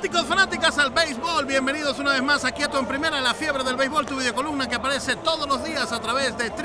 Fanáticos, fanáticas al béisbol, bienvenidos una vez más aquí a Tu en Primera, La Fiebre del Béisbol, tu videocolumna que aparece todos los días a través de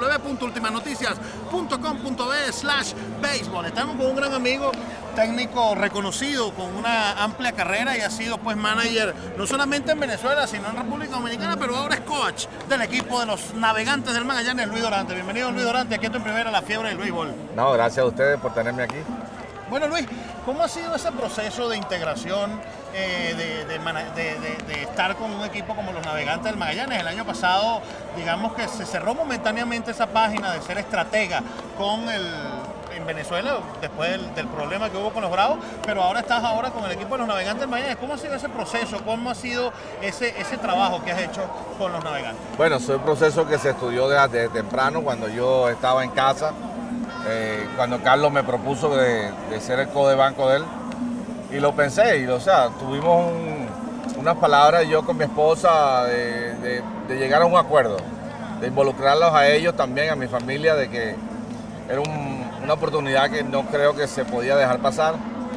www.ultimanoticias.com.be/béisbol. Estamos con un gran amigo, técnico reconocido con una amplia carrera y ha sido pues manager no solamente en Venezuela sino en República Dominicana, pero ahora es coach del equipo de los Navegantes del Magallanes, Luis Dorante. Bienvenido, Luis Dorante, aquí a Tu en Primera, La Fiebre del Béisbol. No, gracias a ustedes por tenerme aquí. Bueno, Luis, ¿cómo ha sido ese proceso de integración de estar con un equipo como los Navegantes del Magallanes? El año pasado, digamos que se cerró momentáneamente esa página de ser estratega en Venezuela, después del problema que hubo con los Bravos, pero ahora estás con el equipo de los Navegantes del Magallanes. ¿Cómo ha sido ese proceso? ¿Cómo ha sido ese trabajo que has hecho con los Navegantes? Bueno, es un proceso que se estudió desde temprano, cuando yo estaba en casa. Cuando Carlos me propuso de ser el coach de banco de él, y lo pensé, tuvimos unas palabras yo con mi esposa de llegar a un acuerdo, de involucrarlos a ellos también, a mi familia, de que era una oportunidad que no creo que se podía dejar pasar.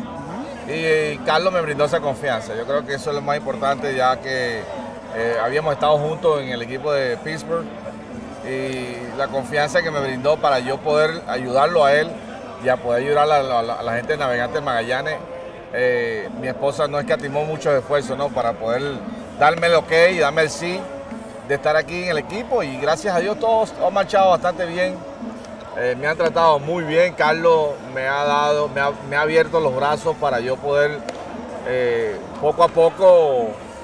Y Carlos me brindó esa confianza. Yo creo que eso es lo más importante, ya que habíamos estado juntos en el equipo de Pittsburgh, y la confianza que me brindó para yo poder ayudarlo a él y a poder ayudar a la gente de Navegantes Magallanes. Mi esposa no escatimó muchos esfuerzos, ¿no?, para poder darme el ok y darme el sí de estar aquí en el equipo, y gracias a Dios todos han marchado bastante bien. Me han tratado muy bien. Carlos me ha abierto los brazos para yo poder poco a poco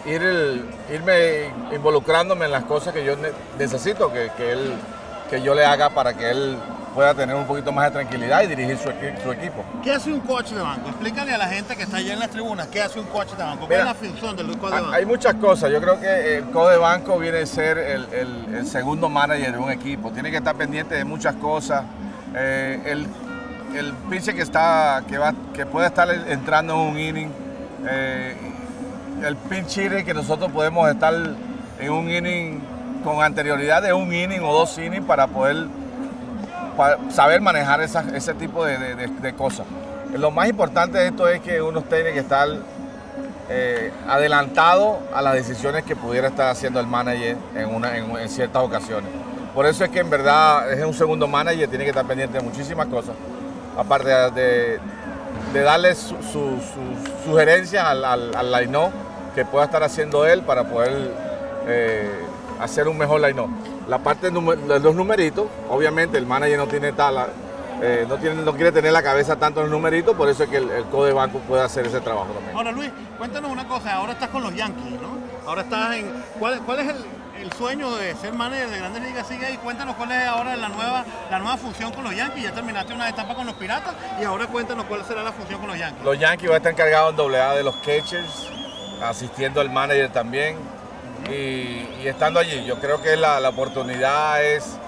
irme involucrándome en las cosas que yo necesito que yo le haga para que él pueda tener un poquito más de tranquilidad y dirigir su equipo. ¿Qué hace un coach de banco? Explícale a la gente que está allá en las tribunas, ¿qué hace un coach de banco? ¿Cuál es la función del coach de banco? Hay muchas cosas. Yo creo que el coach de banco viene a ser el segundo manager de un equipo. Tiene que estar pendiente de muchas cosas. El pitcher que puede estar entrando en un inning, el pinch hitter, que nosotros podemos estar en un inning con anterioridad de un inning o dos innings para poder saber manejar ese tipo de cosas. Lo más importante de esto es que uno tiene que estar adelantado a las decisiones que pudiera estar haciendo el manager en ciertas ocasiones. Por eso es que en verdad es un segundo manager, tiene que estar pendiente de muchísimas cosas, aparte de darle sus sugerencias al line-up que pueda estar haciendo él para poder hacer un mejor line-up. La parte de los numeritos, obviamente el manager no quiere tener la cabeza tanto en los numeritos, por eso es que el coach de banco puede hacer ese trabajo también. Ahora, Luis, cuéntanos una cosa, ahora estás con los Yankees, ¿no? Ahora estás ¿cuál es el sueño de ser manager de Grandes Ligas? Sigue ahí, cuéntanos cuál es ahora la nueva función con los Yankees. Ya terminaste una etapa con los Piratas y ahora cuéntanos cuál será la función con los Yankees. Los Yankees van a estar encargados en AA de los catchers, asistiendo al manager también, y estando allí. Yo creo que la oportunidad es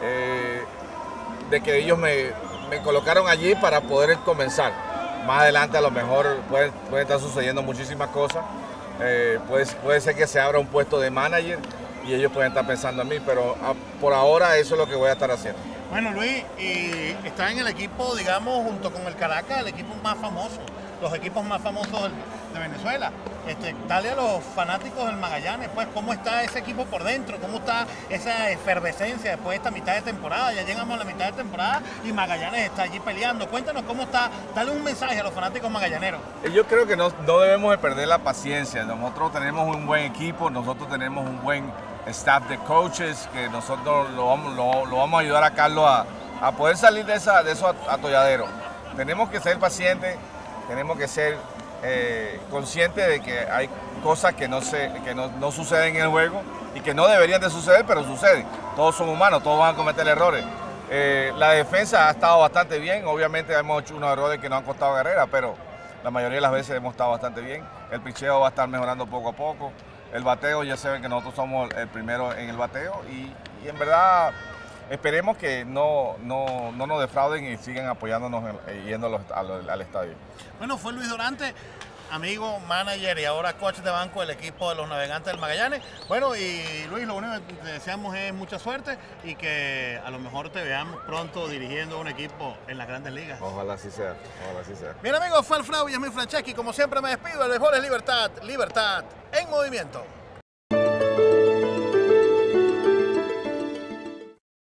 de que ellos me colocaron allí para poder comenzar. Más adelante a lo mejor pueden estar sucediendo muchísimas cosas. Puede ser que se abra un puesto de manager y ellos pueden estar pensando en mí, pero por ahora eso es lo que voy a estar haciendo. Bueno, Luis, está en el equipo, digamos, junto con el Caracas, el equipo más famoso, los equipos más famosos de Venezuela. Dale a los fanáticos del Magallanes, pues, ¿cómo está ese equipo por dentro? ¿Cómo está esa efervescencia después de esta mitad de temporada? Ya llegamos a la mitad de temporada y Magallanes está allí peleando. Cuéntanos cómo está, dale un mensaje a los fanáticos magallaneros. Yo creo que no debemos de perder la paciencia. Nosotros tenemos un buen equipo, nosotros tenemos un buen staff de coaches, que nosotros lo vamos a ayudar a Carlos a poder salir de esos atolladeros. Tenemos que ser pacientes, tenemos que ser conscientes de que hay cosas que no suceden en el juego y que no deberían de suceder, pero suceden. Todos son humanos, todos van a cometer errores. La defensa ha estado bastante bien. Obviamente hemos hecho unos errores que nos han costado carrera, pero la mayoría de las veces hemos estado bastante bien. El picheo va a estar mejorando poco a poco. El bateo, ya saben que nosotros somos el primero en el bateo, y en verdad esperemos que no nos defrauden y sigan apoyándonos yendo al estadio. Bueno, fue Luis Dorante, amigo, manager y ahora coach de banco del equipo de los Navegantes del Magallanes. Bueno, y Luis, lo único que te deseamos es mucha suerte y que a lo mejor te veamos pronto dirigiendo un equipo en las grandes ligas. Ojalá así sea, ojalá así sea. Bien amigos, fue Alfredo Villamil Franceschi. Como siempre me despido, el béisbol es libertad, libertad en movimiento.